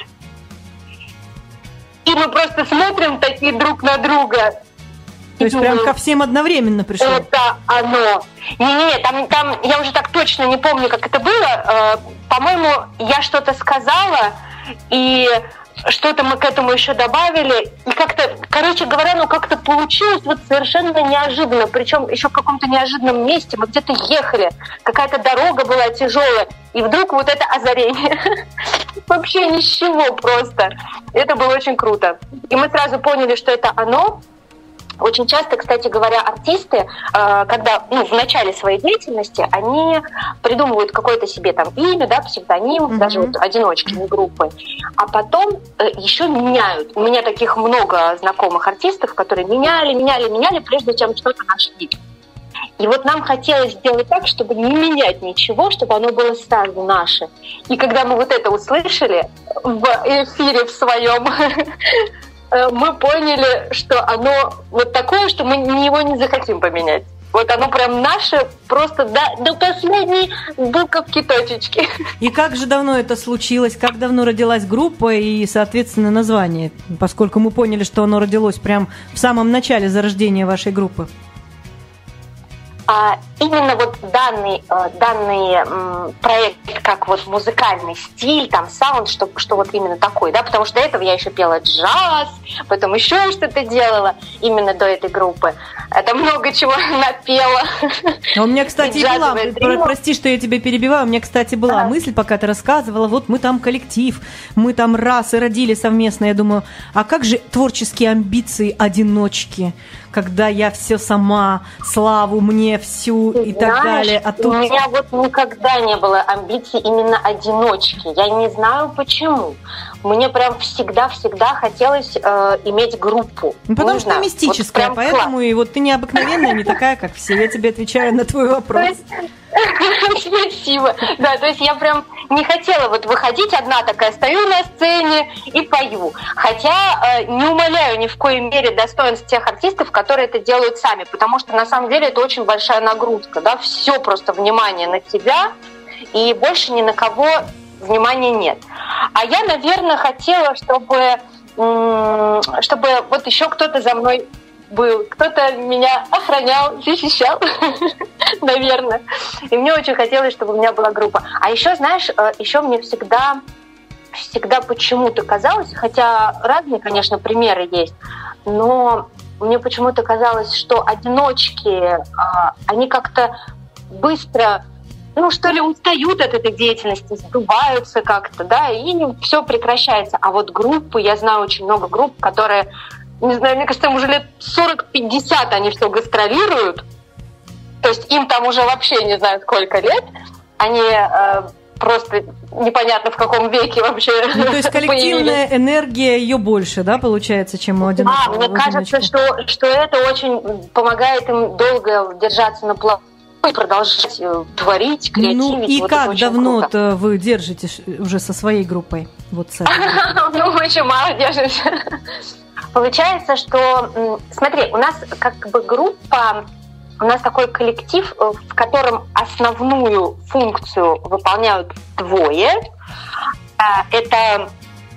и мы просто смотрим такие друг на друга. То есть прям ко всем одновременно пришло? Это оно. Не, там я уже так точно не помню, как это было. По-моему, я что-то сказала, и что-то мы к этому еще добавили. И как-то, короче говоря, как-то получилось вот совершенно неожиданно. Причем еще в каком-то неожиданном месте. Мы где-то ехали. Какая-то дорога была тяжелая. И вдруг вот это озарение. Вообще ни с чего просто. Это было очень круто. И мы сразу поняли, что это оно. Очень часто, кстати говоря, артисты, когда в начале своей деятельности, они придумывают какое-то себе там имя, да, псевдоним, даже вот одиночки, не группы, а потом еще меняют. У меня таких много знакомых артистов, которые меняли, прежде чем что-то нашли. И вот нам хотелось сделать так, чтобы не менять ничего, чтобы оно было сразу наше. И когда мы вот это услышали в эфире в своем, мы поняли, что оно вот такое, что мы его не захотим поменять. Вот оно прям наше, просто до последней буковки, точечки. И как же давно это случилось? Как давно родилась группа и, соответственно, название? Поскольку мы поняли, что оно родилось прям в самом начале зарождения вашей группы. Именно вот данный проект, как вот музыкальный стиль, там саунд, что вот именно такой, да, потому что до этого я еще пела джаз, потом еще что-то делала именно до этой группы. Это много чего напела. А у меня, кстати, была, прости, что я тебя перебиваю, у меня, кстати, была мысль, пока ты рассказывала, вот мы там коллектив, мы там раз и родили совместно, я думаю, а как же творческие амбиции одиночки? Когда я все сама, славу мне всю и так далее. А тут... У меня вот никогда не было амбиций именно одиночки. Я не знаю почему. Мне прям всегда хотелось иметь группу. Потому что мистическая, вот поэтому и вот ты необыкновенная, не такая, как все. Я тебе отвечаю на твой вопрос. Спасибо. Да, то есть я прям не хотела вот выходить одна такая, стою на сцене и пою. Хотя не умаляю ни в коей мере достоинств тех артистов, которые это делают сами, потому что на самом деле это очень большая нагрузка, да, все просто внимание на тебя, и больше ни на кого внимания нет. А я, наверное, хотела, чтобы вот еще кто-то за мной был, кто-то меня охранял, защищал, наверное. И мне очень хотелось, чтобы у меня была группа. А еще, знаешь, еще мне всегда почему-то казалось, хотя разные, конечно, примеры есть, но мне почему-то казалось, что одиночки, они как-то быстро, что ли, устают от этой деятельности, сдуваются как-то, да, и все прекращается. А вот группы, я знаю очень много групп, которые, не знаю, мне кажется, им уже лет 40-50 они все гастролируют. То есть им там уже вообще не знаю сколько лет. Они просто непонятно в каком веке вообще. То есть коллективная энергия, ее больше, да, получается, чем у одиночки? Мне кажется, что это очень помогает им долго держаться на плаву и продолжать творить, креативить. И вот как давно-то вы держитесь уже со своей группой? Вот с этой. Мы очень мало держимся. Получается, что, смотри, у нас как бы группа, у нас такой коллектив, в котором основную функцию выполняют двое. Это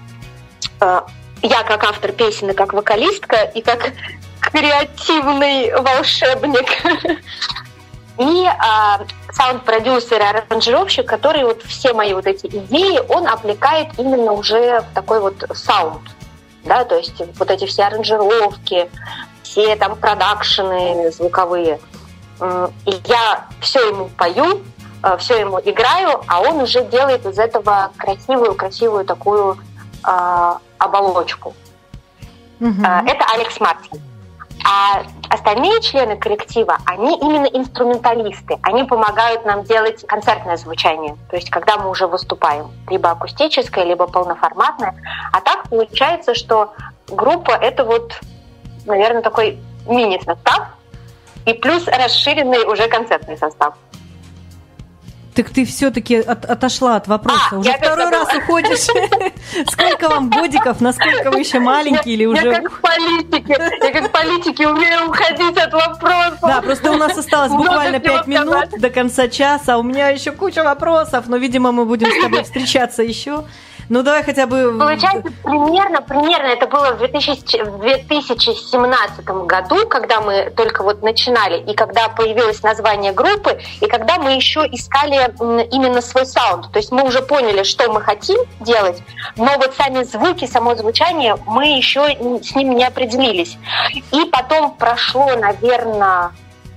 я как автор песен и как вокалистка, и как креативный волшебник. И саунд-продюсер и аранжировщик, который вот все мои вот эти идеи, он облекает именно уже в такой вот саунд. Да, то есть вот эти все аранжировки, все там продакшены звуковые. я все ему пою, все ему играю, а он уже делает из этого красивую такую оболочку. Это Алекс Мартин. А остальные члены коллектива, они именно инструменталисты. Они помогают нам делать концертное звучание. То есть, когда мы уже выступаем, либо акустическое, либо полноформатное. А так получается, что группа — это вот, наверное, такой мини-состав и плюс расширенный уже концертный состав. Так ты все-таки отошла от вопроса. Уже второй раз уходишь. Сколько вам годиков? Насколько вы еще маленькие или уже... Я как в политике умею уходить от вопросов. Да, просто у нас осталось буквально 5 минут до конца часа, а у меня еще куча вопросов, но, видимо, мы будем с тобой встречаться еще. Ну, давай хотя бы... Получается, примерно это было в 2017 году, когда мы только вот начинали, и когда появилось название группы, и когда мы еще искали именно свой саунд. То есть мы уже поняли, что мы хотим делать, но вот сами звуки, само звучание, мы еще с ним не определились. И потом прошло, наверное,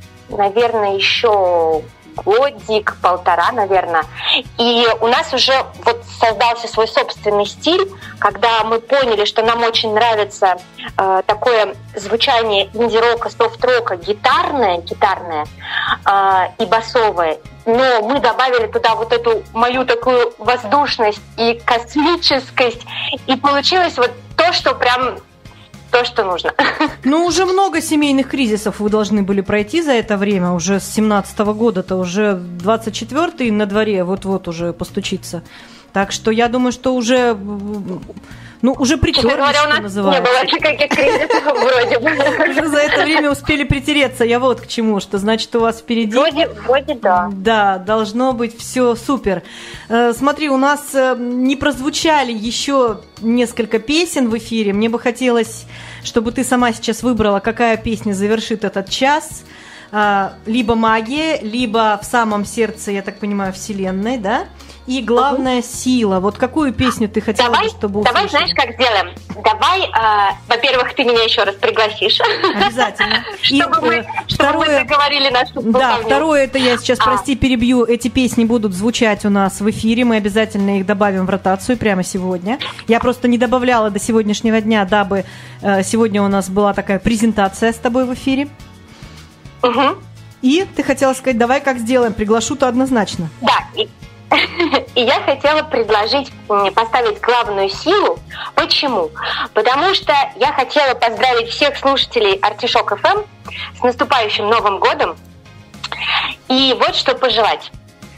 еще... годик-полтора, наверное. И у нас уже вот создался свой собственный стиль, когда мы поняли, что нам очень нравится такое звучание инди-рока, софт-рока, гитарное и басовое. Но мы добавили туда вот эту мою такую воздушность и космическость, и получилось вот то, что прям... то, что нужно. Ну, уже много семейных кризисов вы должны были пройти за это время. Уже с 17-го года-то уже 24-й на дворе вот-вот уже постучится. Так что я думаю, что уже... Ну, уже притерлись, что называется. Не было никаких кризисов вроде бы. Уже за это время успели притереться. Я вот к чему, что значит у вас впереди... Вроде да. Да, должно быть все супер. Смотри, у нас не прозвучали еще несколько песен в эфире. Мне бы хотелось, чтобы ты сама сейчас выбрала, какая песня завершит этот час. Либо «Магия», либо «В самом сердце, я так понимаю, Вселенной», да? И главная сила. Вот какую песню ты хотела бы, чтобы услышали? Давай, знаешь, как сделаем? Давай, во-первых, ты меня еще раз пригласишь. Обязательно. Чтобы мы договорили нашу болтовню. Да, второе, это я сейчас, прости, перебью. Эти песни будут звучать у нас в эфире. Мы обязательно их добавим в ротацию прямо сегодня. Я просто не добавляла до сегодняшнего дня, дабы сегодня у нас была такая презентация с тобой в эфире. Угу. И ты хотела сказать, давай как сделаем? Приглашу-то однозначно. Да, и я хотела предложить поставить главную силу. Почему? Потому что я хотела поздравить всех слушателей Артишок ФМ с наступающим Новым годом. И вот что пожелать.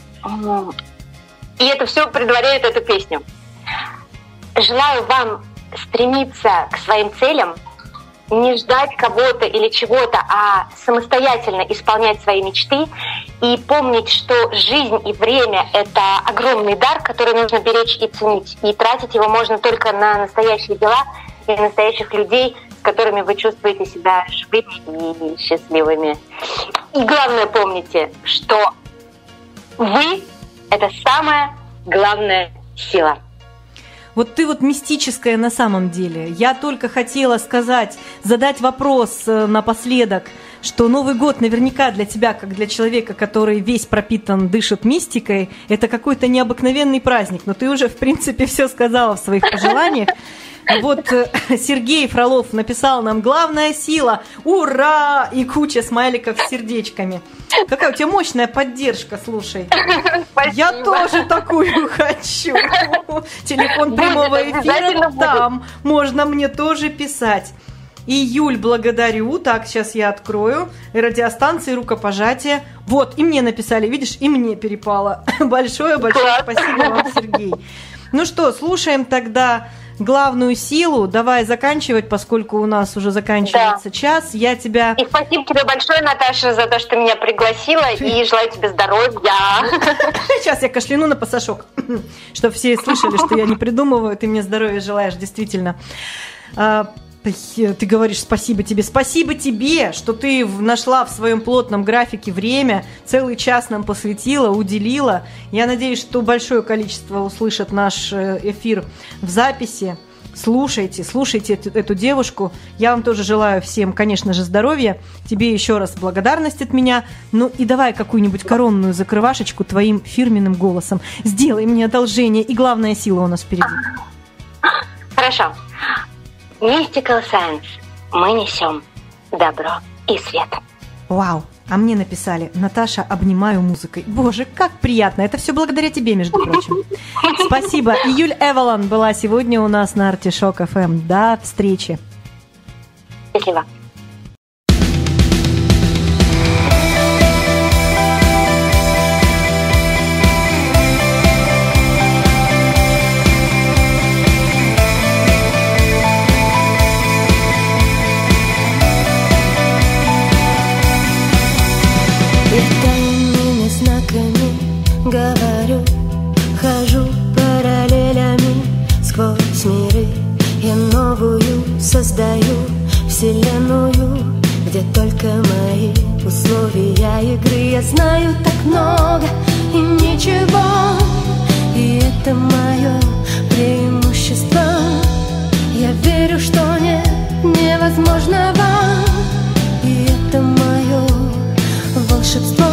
И это все предваряет эту песню. Желаю вам стремиться к своим целям, не ждать кого-то или чего-то, а самостоятельно исполнять свои мечты и помнить, что жизнь и время — это огромный дар, который нужно беречь и ценить. И тратить его можно только на настоящие дела и настоящих людей, с которыми вы чувствуете себя живыми и счастливыми. И главное, помните, что вы — это самая главная сила. Вот ты вот мистическая на самом деле. Я только хотела сказать, задать вопрос напоследок, что Новый год наверняка для тебя, как для человека, который весь пропитан, дышит мистикой, это какой-то необыкновенный праздник. Но ты уже, в принципе, все сказала в своих пожеланиях. Вот Сергей Фролов написал нам: главная сила, ура! И куча смайликов с сердечками. Какая у тебя мощная поддержка, слушай. Спасибо. Я тоже такую хочу. Телефон прямого эфира там. Можно мне тоже писать. И Юль, благодарю. Так, сейчас я открою. Радиостанции, рукопожатие. Вот, и мне написали, видишь, и мне перепало. Большое-большое спасибо вам, Сергей. Ну что, слушаем тогда главную силу. Давай заканчивать, поскольку у нас уже заканчивается час. Я тебя... И спасибо тебе большое, Наташа, за то, что меня пригласила, и желаю тебе здоровья. Сейчас я кашляну на пасашок, чтобы все слышали, что я не придумываю. Ты мне здоровья желаешь, действительно. Ты говоришь спасибо тебе, что ты нашла в своем плотном графике время, целый час нам посвятила, уделила. Я надеюсь, что большое количество услышат наш эфир в записи. Слушайте эту девушку. Я вам тоже желаю всем, конечно же, здоровья. Тебе еще раз благодарность от меня. Ну и давай какую-нибудь коронную закрывашечку твоим фирменным голосом. Сделай мне одолжение, и главная сила у нас впереди. Хорошо. Mystical Science. Мы несем добро и свет. Вау. А мне написали: Наташа, обнимаю музыкой. Боже, как приятно. Это все благодаря тебе, между прочим. Спасибо. Июль Эвалон была сегодня у нас на Артишок ФМ. До встречи. Спасибо. Витальными знаками говорю, хожу параллелями сквозь миры. Я новую создаю вселенную, где только мои условия игры. Я знаю так много и ничего, и это мое преимущество. Я верю, что нет невозможного, и это мое волшебство.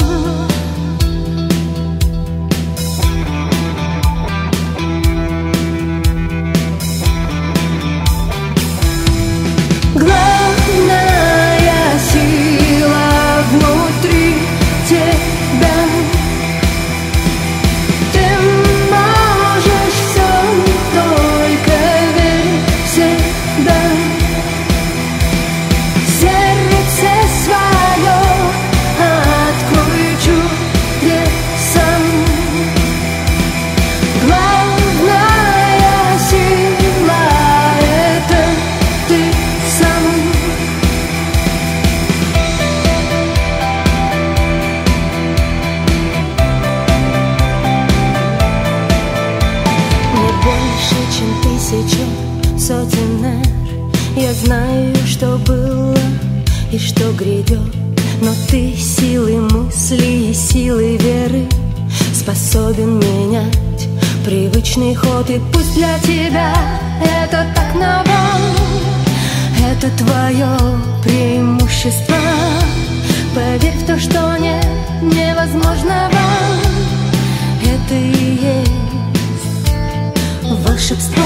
Главная сила внутри тебя. Ты можешь все, только верь в себя. Сердце свое открой чудесам. Главная сила — это ты сам. Не больше, чем тысяча сотен эр. Я знаю, что было и что грядет, но ты силой мысли и силой веры способен менять привычный ход. И пусть для тебя это так ново, это твое преимущество. Поверь в то, что нет невозможного. Это и есть волшебство.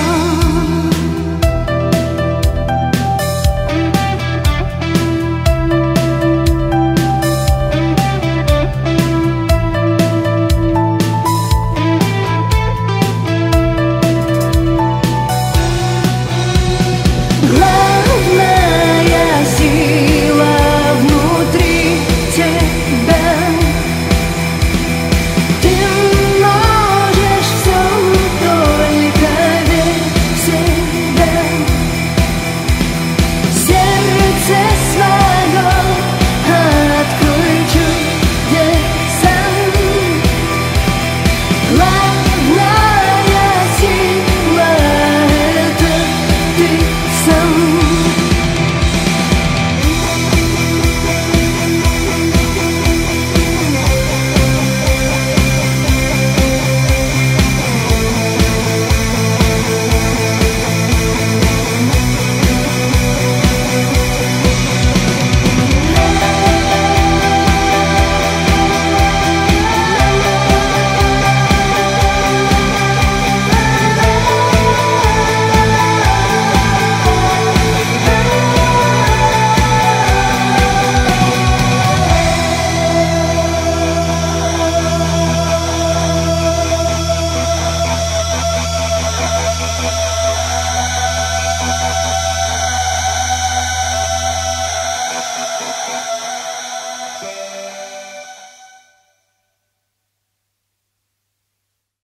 Главная сила внутри тебя. Ты